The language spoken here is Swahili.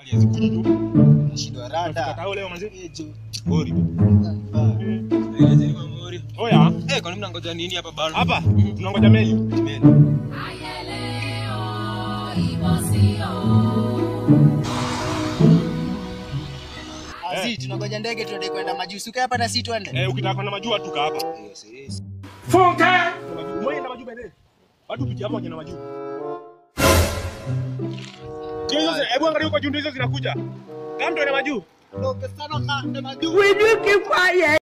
Alianza kujidu. Shida rada. Katao leo manzi. Bori. Eleze ni mamori. Oya. Kwa nini mnangoja nini hapa bado? Hapa tunangoja meli. Meli. Azi tunangoja ndege tuende kwenda majuu. Suka hapa na si twende. Ukitaka kwenda majuu tuka hapa. Yes. Funka. Wewe enda majuu bende. Watu pitia hapo wanaenda majuu. Hebu angalia huko juu hizo zinakuja. Kama ndo ina majuu. Ndio pesa na majuu. Will you keep quiet?